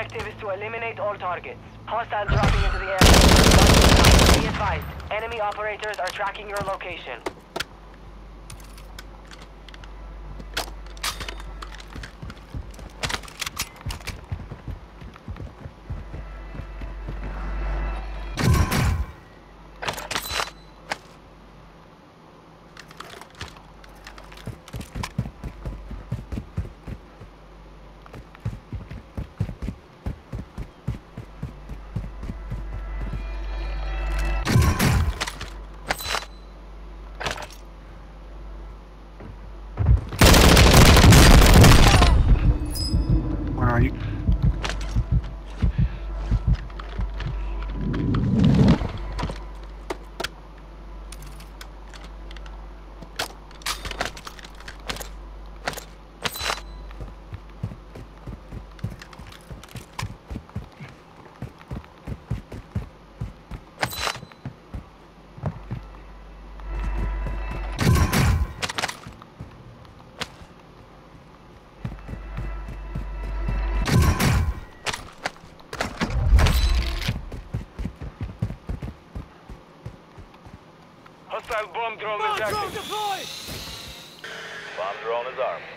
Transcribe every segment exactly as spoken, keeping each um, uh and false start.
objective is to eliminate all targets. Hostiles dropping into the area. Be advised, enemy operators are tracking your location. Hostile bomb drone is active. Bomb drone is armed.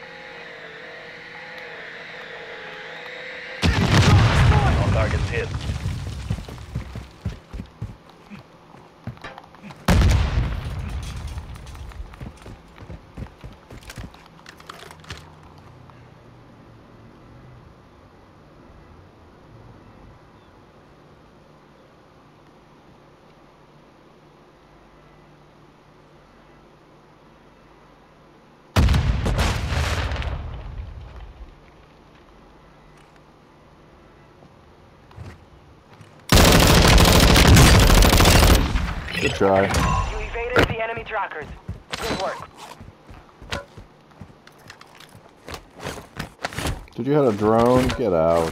All targets hit. Good try. You evaded the enemy trackers. Good work. Did you have a drone? Get out.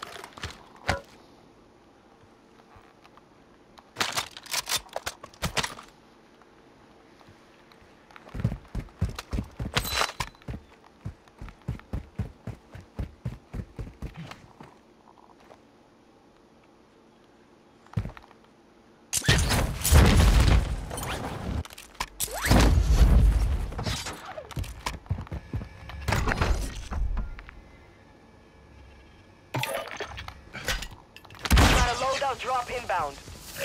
Loadout drop inbound.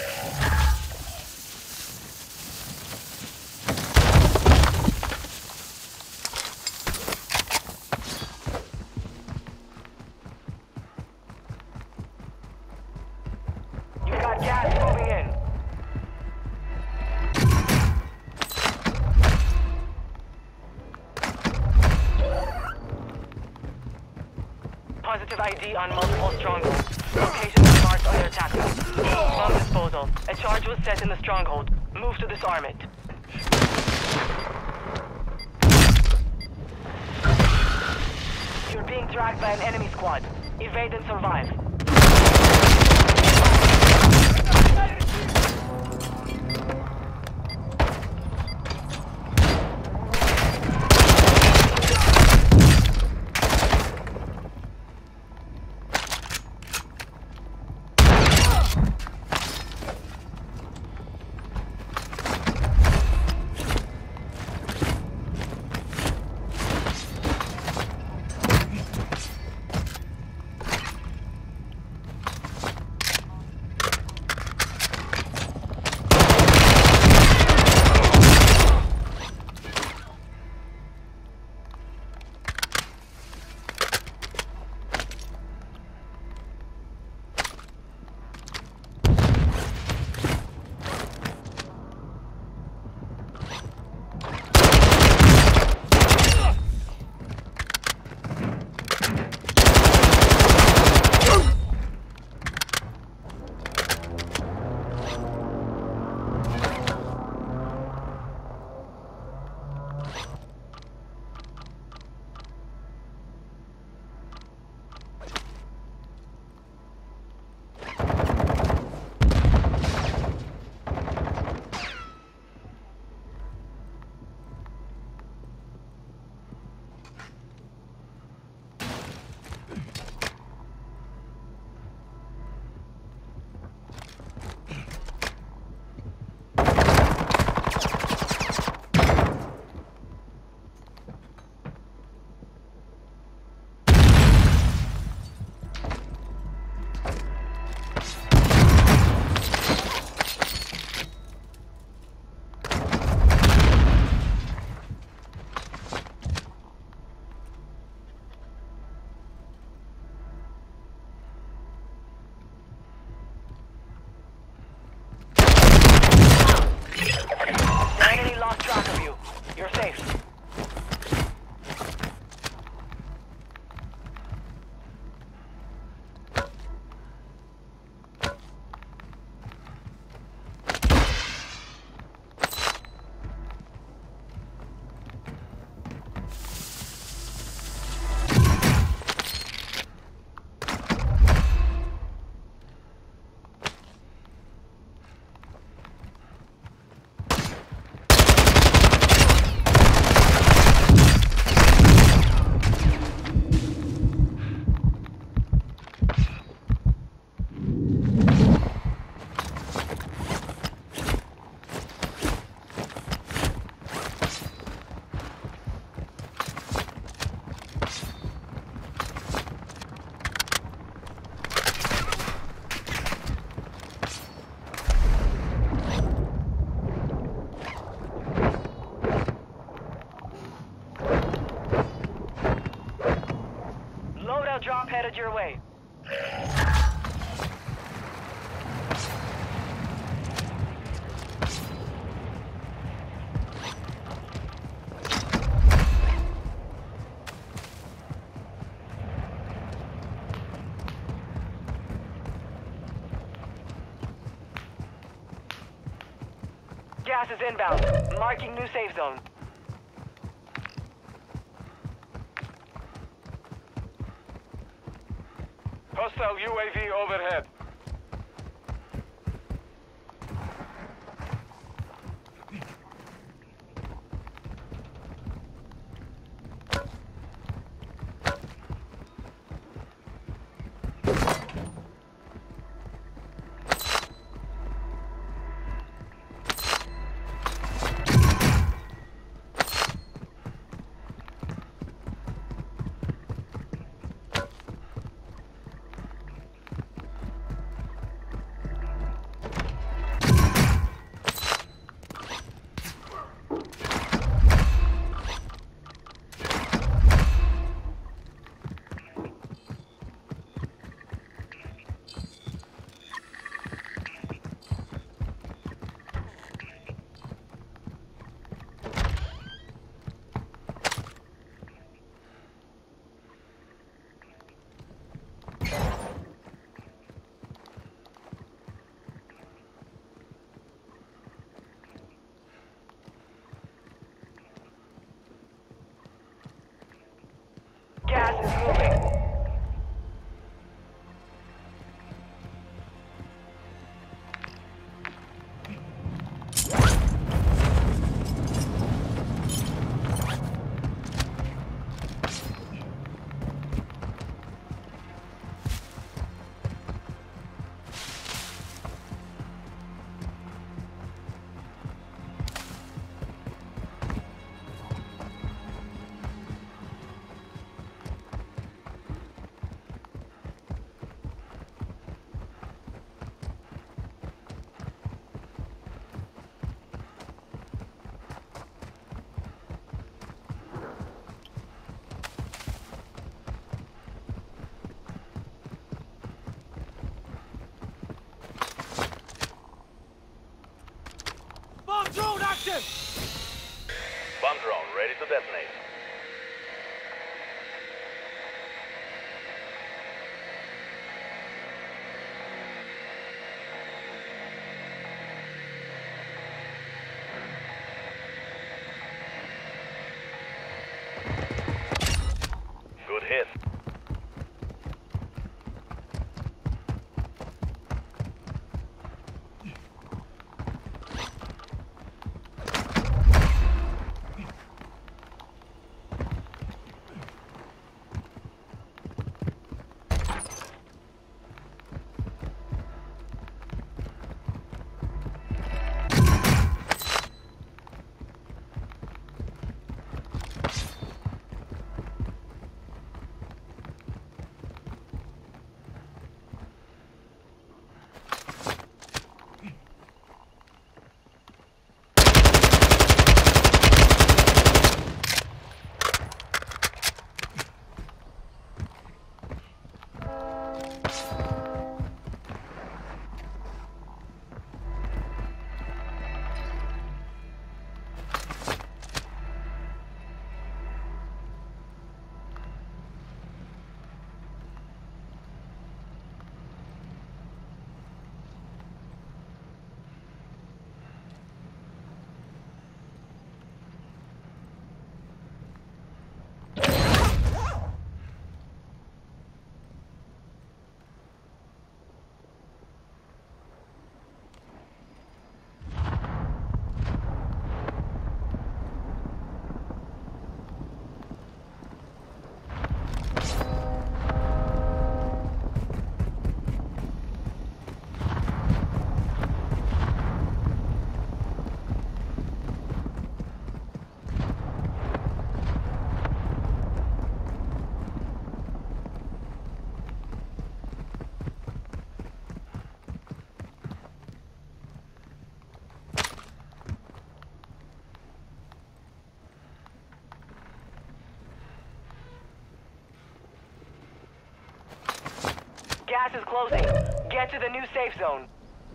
You got gas moving in. Positive I D on multiple strongholds. Locations are marked on your attack map. Bomb disposal. A charge was set in the stronghold. Move to disarm it. You're being tracked by an enemy squad. Evade and survive. headed your way. Gas is inbound. Marking new safe zone. Hostile U A V overhead. Gas is moving. Bomb drone active! Bomb drone ready to detonate. Good hit. Gas is closing. Get to the new safe zone.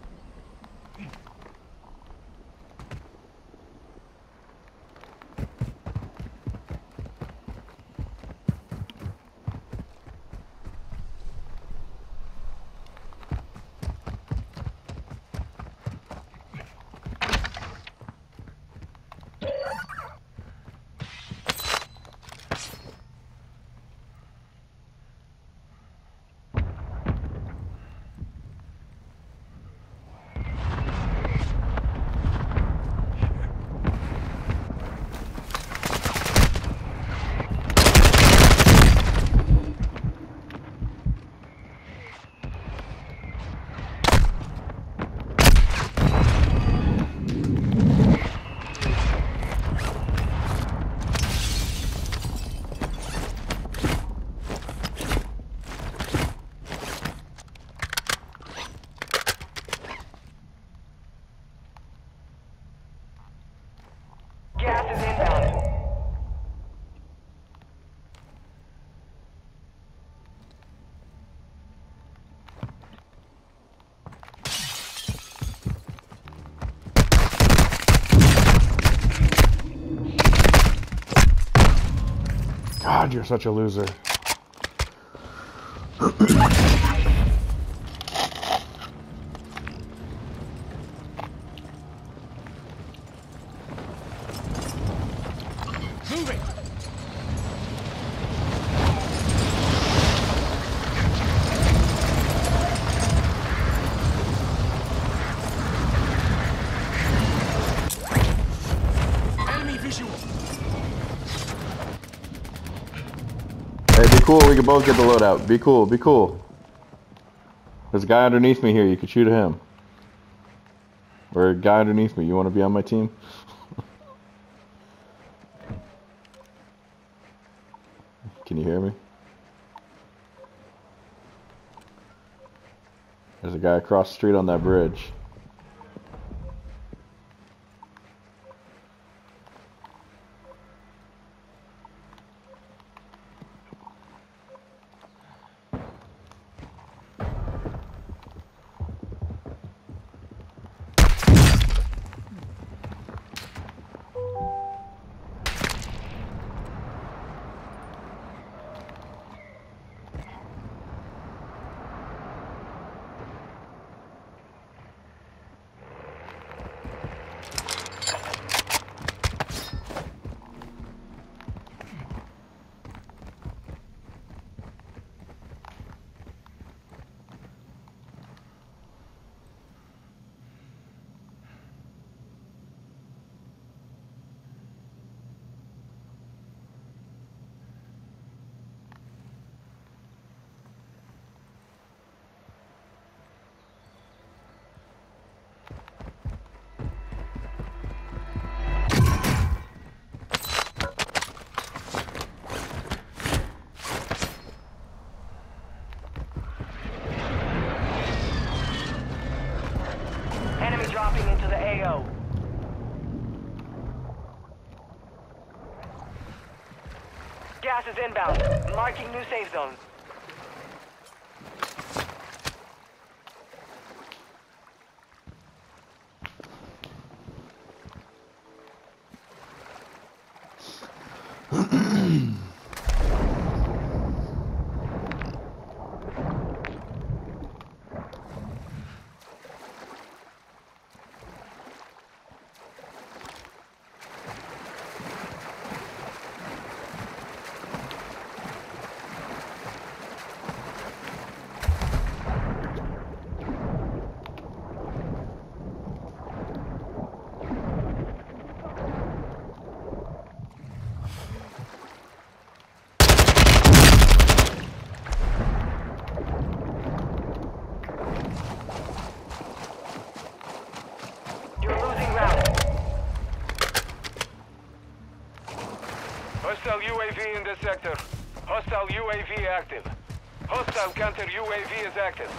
Gas is inbound. God, you're such a loser. Moving! Enemy visual! Hey, be cool. We can both get the loadout. Be cool. Be cool. There's a guy underneath me here. You could shoot at him. Or a guy underneath me. You want to be on my team? Can you hear me? There's a guy across the street on that bridge. Enemy dropping into the A O. Gas is inbound. Marking new safe zone. Hostile U A V in this sector. Hostile U A V active. Hostile counter U A V is active.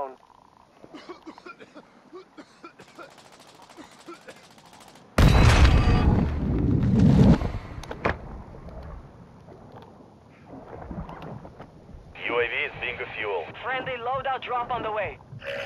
zone. U A V is being fuel. Friendly loadout drop on the way.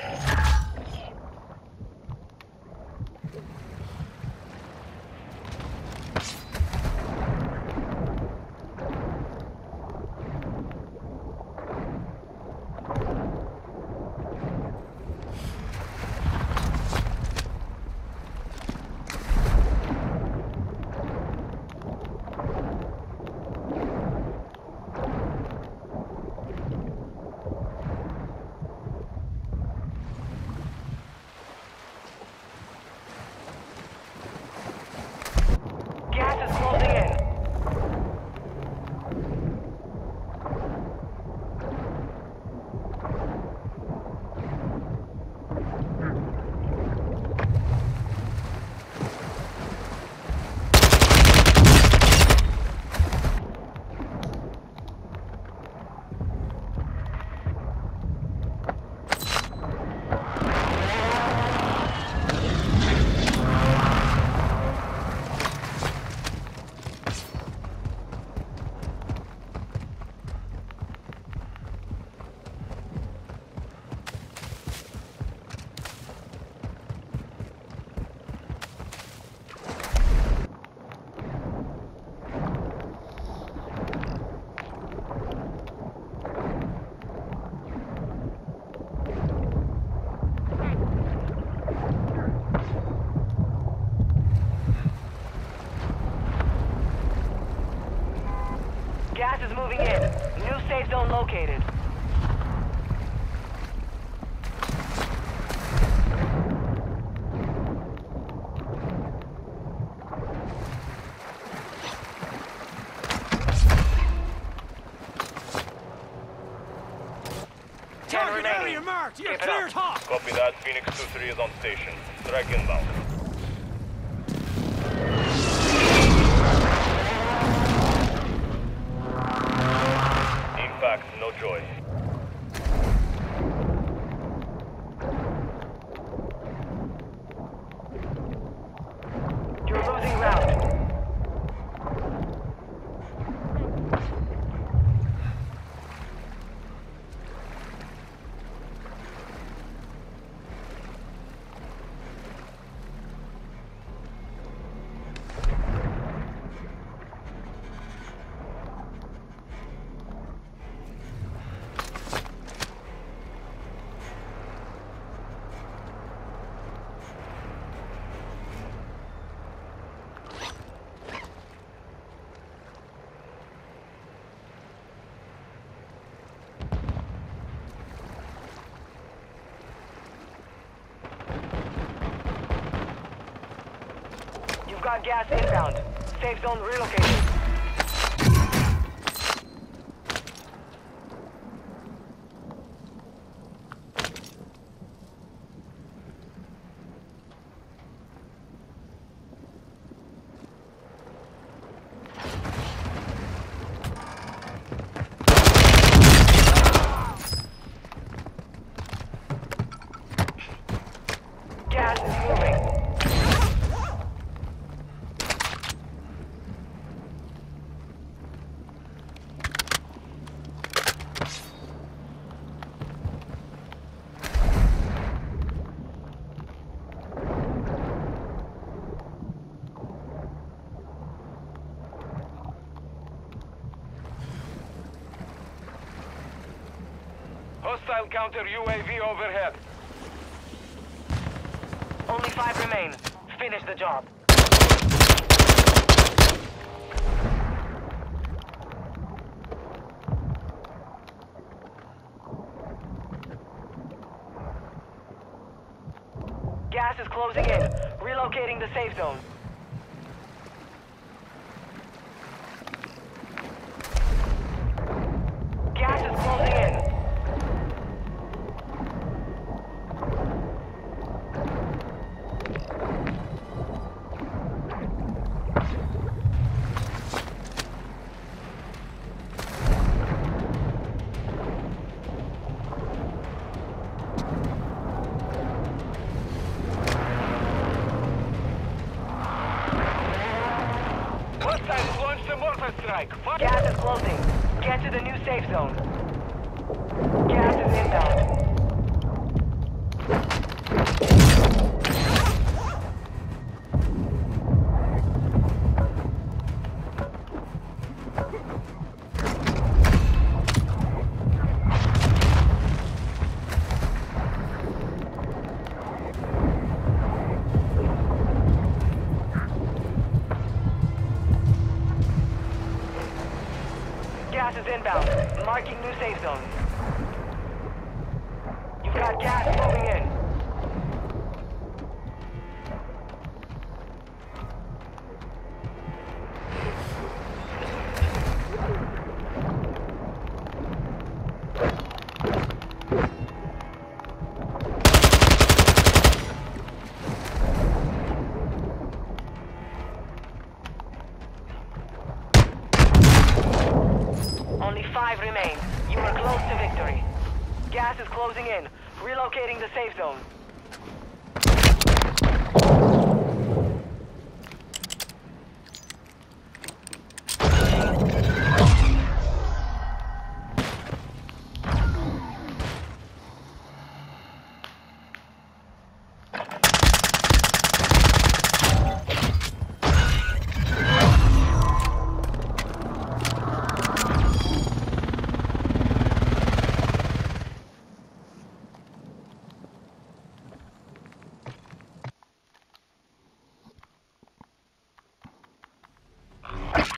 Gas is closing in. Gas is moving in. New safe zone located. Target area marked. You're Keep it cleared up. hot. Copy that. Phoenix two three is on station. Strike inbound. Impact, no choice. You're losing ground. You've got gas inbound. Safe zone relocated. Gas is moving. Hostile counter U A V overhead. Only five remain. Finish the job. Gas is closing in. Relocating the safe zone. Gas is closing in. Hostiles launched a mortar strike. Fire. Gas is closing. Get to the new safe zone. Gas is inbound. Gas is inbound. Marking new safe zone. You've got gas moving in. Only five remain. You are close to victory. Gas is closing in. Relocating the safe zone.